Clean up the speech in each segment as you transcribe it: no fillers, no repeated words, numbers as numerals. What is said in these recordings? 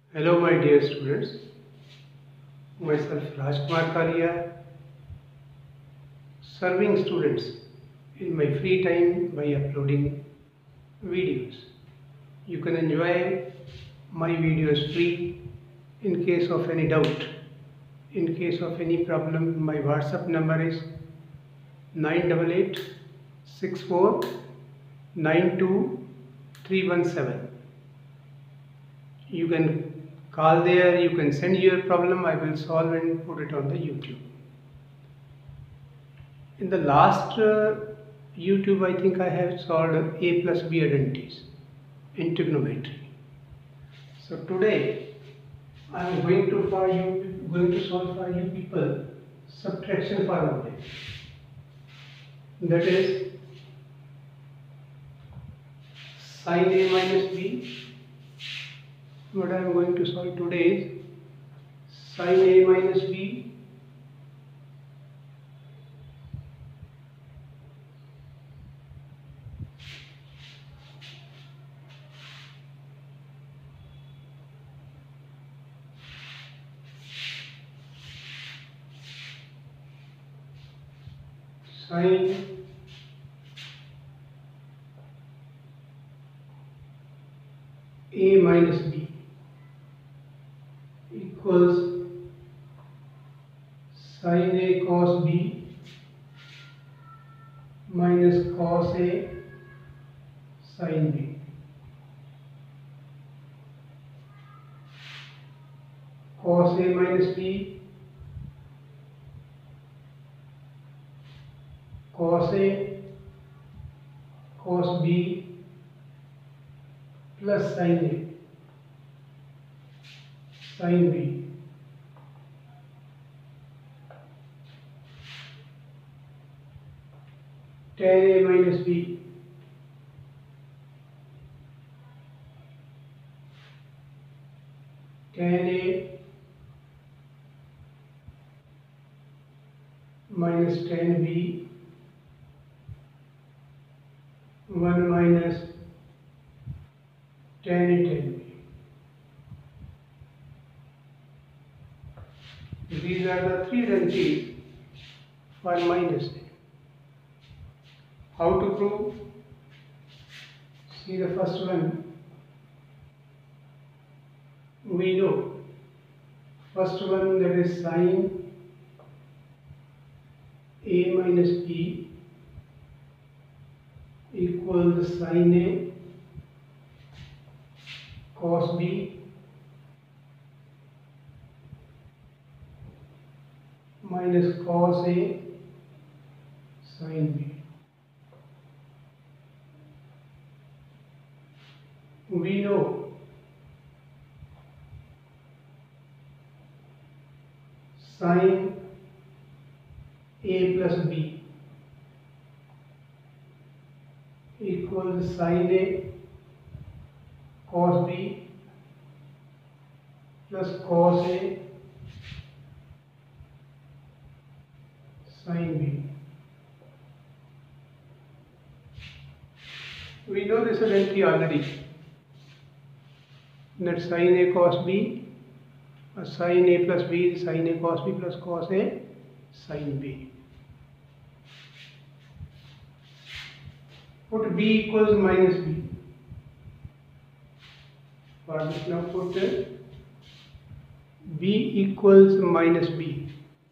Hello my dear students, myself Rajkumar Kalia, serving students in my free time by uploading videos. You can enjoy my videos free. In case of any doubt, in case of any problem, my WhatsApp number is 988 64 92317. You can call there, you can send your problem, I will solve and put it on the YouTube. In the last YouTube, I think I have solved A plus B identities in trigonometry. So today I am going to solve for you people subtraction formula. That is sin A minus B. What I am going to solve today is sin A minus B sin A minus B equals sin A cos B minus cos A sin B. Cos A minus B, cos A, cos B plus sin A, sin B. Tan A minus B, tan A minus tan B, 1 minus tan A tan B. These are the three identities for minus A. How to prove? See the first one. We know first one, that is sin A minus B equals sin A cos B minus cos A sin B. We know sin A plus B equals sin A cos B plus cos A sin B. We know this identity already, that sin A cos B, sin A plus B is sin A cos B plus cos A sin B. Put B equals minus B. For this now put B equals minus B.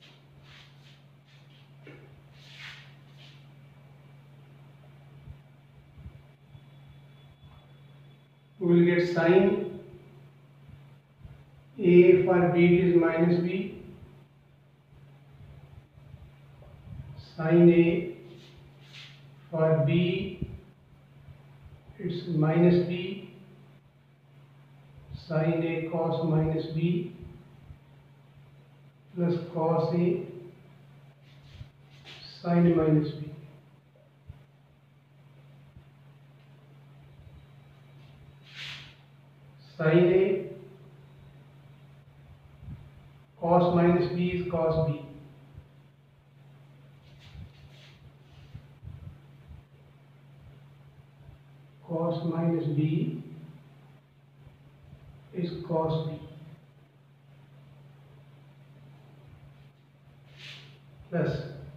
We will get sin A for B is minus B, sin A for B it's minus B, sin A cos minus B plus cos A sin minus B. Sin A cos minus B is cos B. Cos minus B is cos B. plus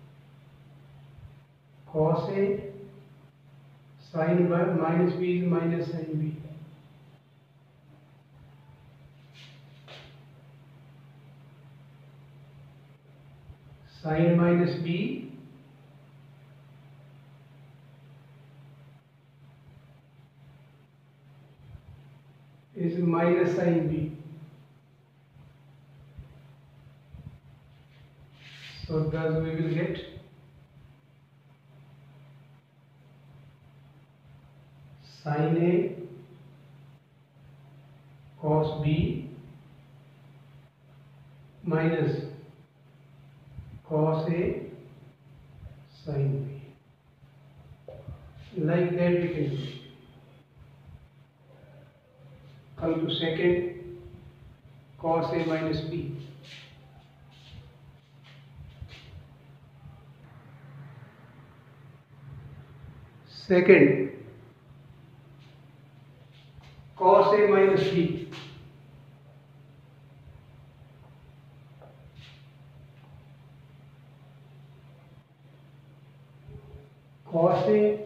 cos A sin minus B is minus sin B. Sin minus B is minus sin B. So thus we will get sin A cos B minus cos A sin B. Like that we can do. Come to second, cos A minus B. Second, cos A minus B. Cos A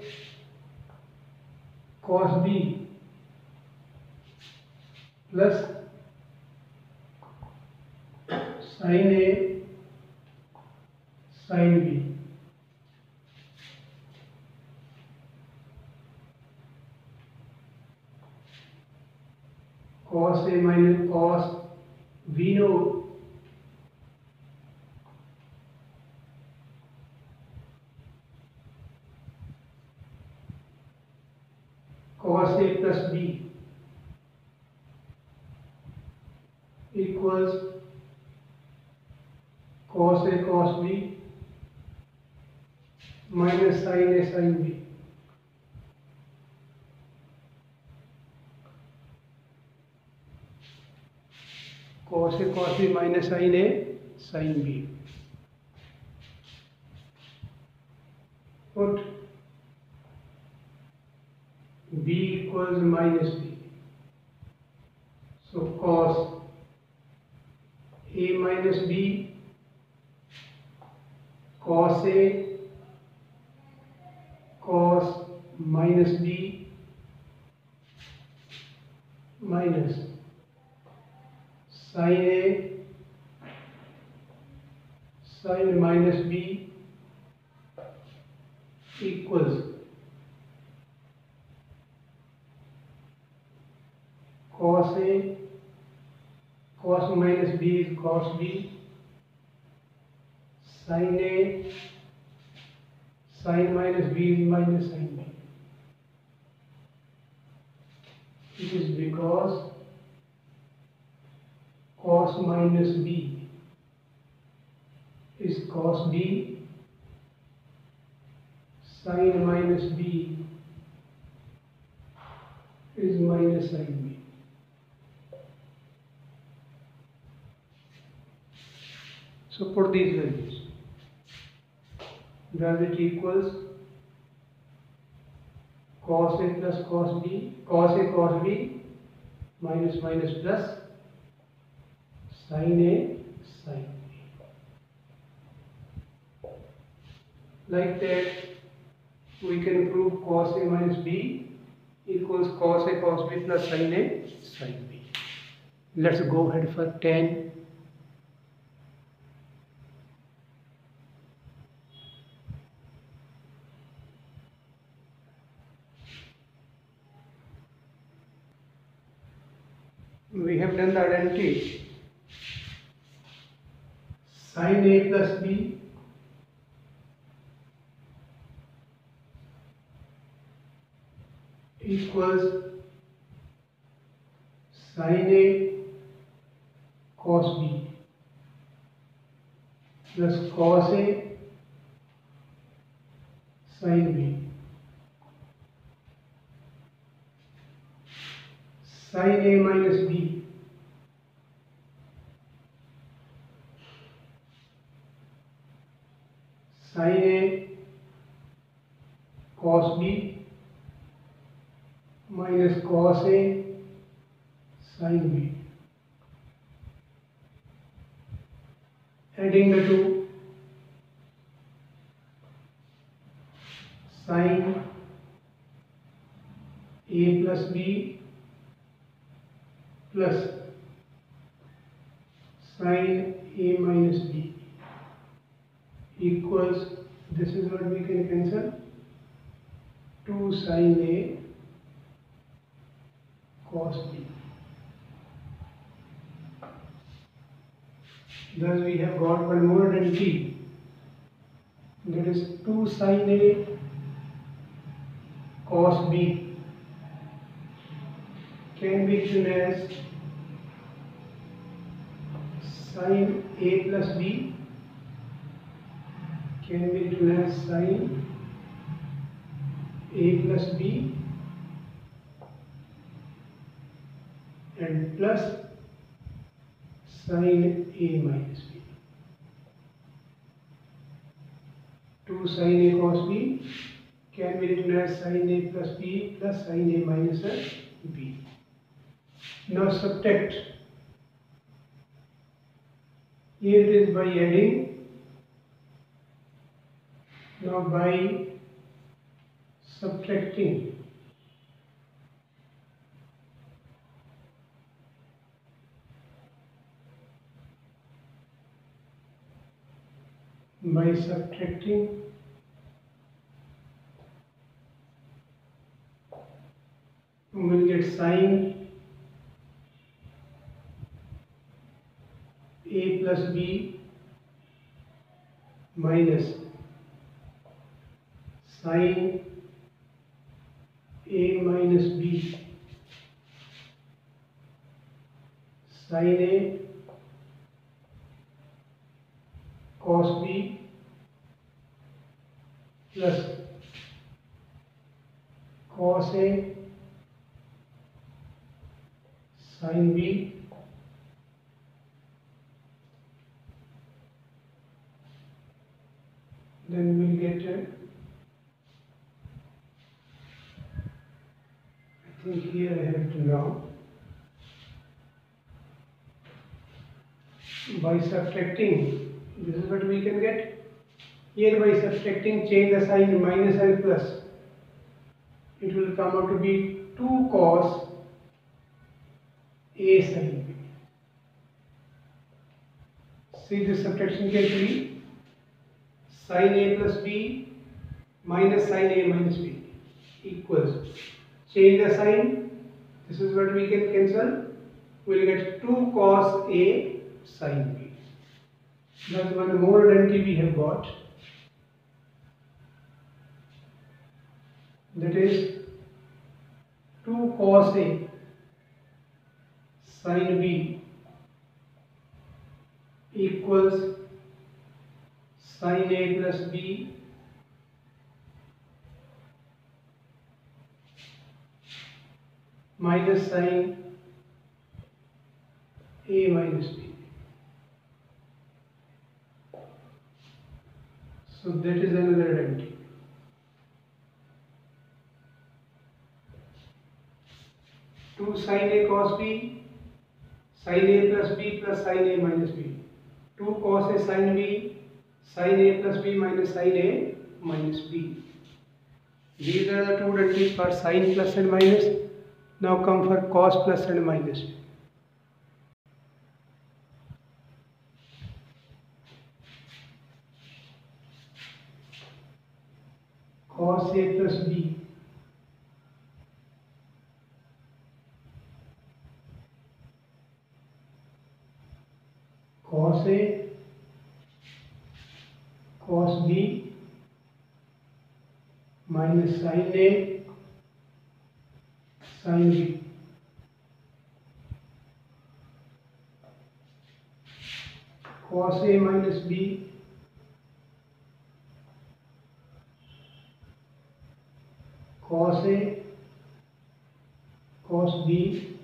cos B plus sin A sin B. Cos A minus cos, we know cos A plus B equals cos A cos B minus sin A sin B. Cos A cos B minus sin A sin B. Put B equals minus B. So cos A minus B cos A cos minus B minus sin A sin minus B equals cos A cos minus B is cos B sin A sin minus B is minus sin B. It is because cos minus B is cos B sin minus B is minus sin B. So put these values. Does it equals cos A plus cos B, cos A cos B minus minus plus sin A sin B. Like that we can prove cos A minus B equals cos A cos B plus sin A sin B. Let's go ahead for 10. We have done the identity. Sin A plus B equals sin A cos B plus cos A sin B. Sin A minus B sin A cos B minus cos A sin B. Adding the two, sin A plus B plus sin A minus B equals, this is what we can cancel, 2 sin A cos B. Thus we have got one more identity, that is 2 sin A cos B can be written as sin A plus B can be written as sin A plus B and plus sin A minus B. 2 sin A cos B can be written as sin A plus B plus sin A minus B. Now subtract. Here it is by adding. Now by subtracting. By subtracting, we will get sin A plus B minus sin A minus B sin A cos B plus cos A sin B then we'll get I think here I have to now by subtracting, this is what we can get. Here by subtracting, change the sign minus and plus, it will come out to be 2 cos A sin B. See this subtraction carefully. Sin A plus B minus sin A minus B equals, change the sign, this is what we can cancel, we will get 2 cos A sin B. Thus one more identity we have got, that is 2 cos A sin B equals sin A plus B minus sin A minus B. So that is another identity. Two sin A cos B, sin A plus B plus sin A minus B. 2 cos A sin B, sin A plus B minus sin A minus B. These are the two identities for sin plus and minus. Now come for cos plus and minus. Cos A plus B cos A cos B minus sin A sin B. Cos A minus B cos A cos B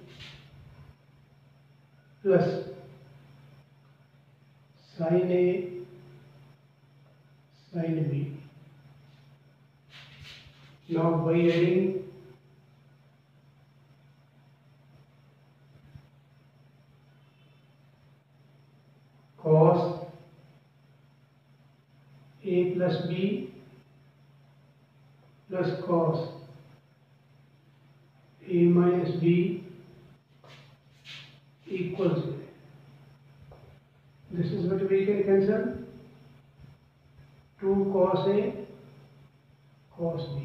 plus sin A sin B. Now by adding cos A plus B plus cos A minus B equals, this is what we can cancel, 2 cos A cos B.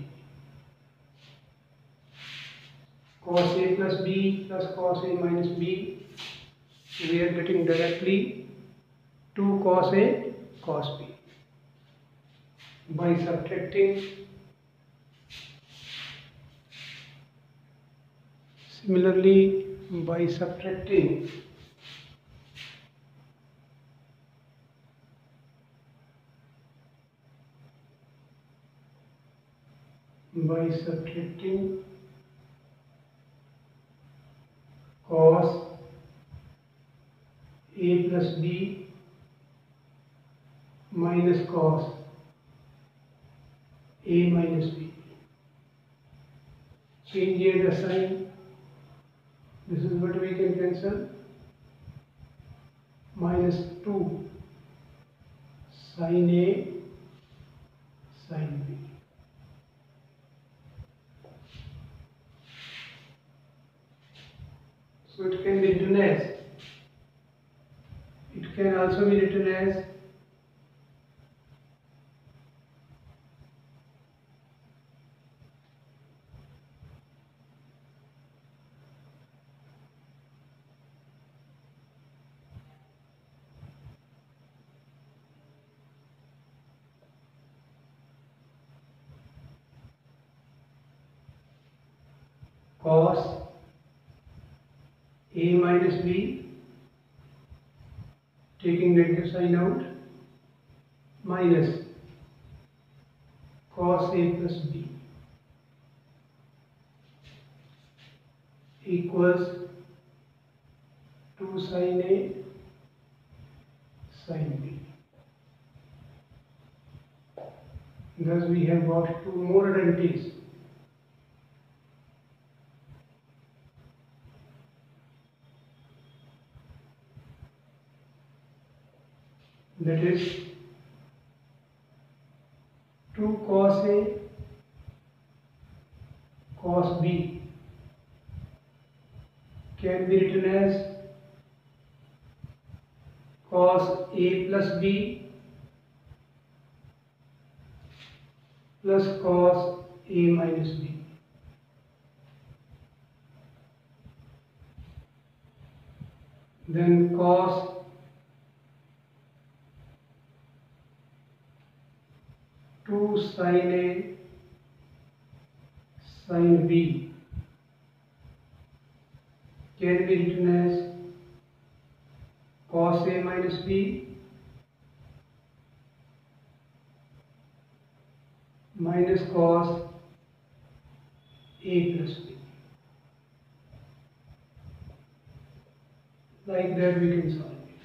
Cos A plus B plus cos A minus B, we are getting directly 2 cos A cos B. By subtracting, similarly by subtracting cos A plus B minus cos A minus B. Change here the sign. This is what we can cancel. Minus 2 sin A sin B. So it can be written as, it can also be written as cos A minus B, taking negative sign out, minus cos A plus B equals 2 sin A sin B. Thus we have got 2 more identities. That is 2 cos A cos B can be written as cos A plus B plus cos A minus B. Then cos sin A sin B can be written as cos A minus B minus cos A plus B. Like that we can solve it.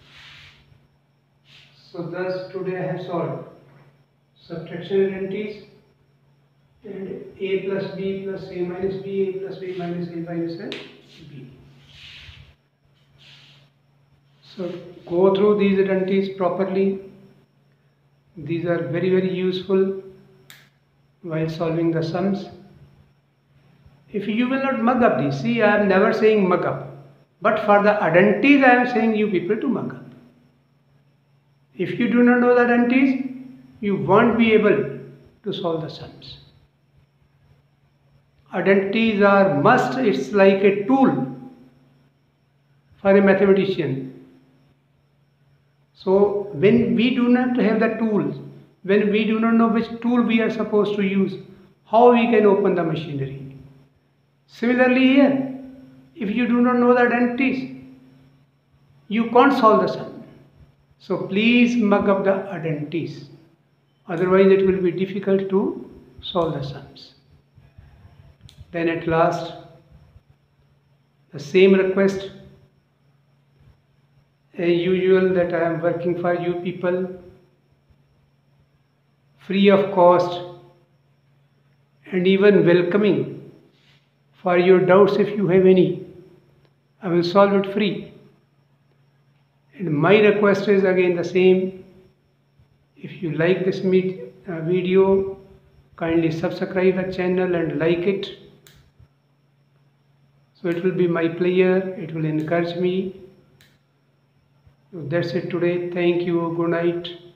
So thus today I have solved subtraction identities and A plus B plus A minus B, A plus B minus A minus B. So go through these identities properly. These are very useful while solving the sums. If you will not mug up these, see, I am never saying mug up, but for the identities I am saying you people to mug up. If you do not know the identities, you won't be able to solve the sums. Identities are must, it's like a tool for a mathematician. So when we do not have the tools, when we do not know which tool we are supposed to use, how we can open the machinery? Similarly here, if you do not know the identities, you can't solve the sum. So please mug up the identities. Otherwise it will be difficult to solve the sums. Then at last, the same request as usual, that I am working for you people free of cost and even welcoming for your doubts if you have any. I will solve it free. And my request is again the same. If you like this video, Kindly subscribe the channel and like it. So it will be my pleasure, it will encourage me. So that's it today. Thank you. Good night.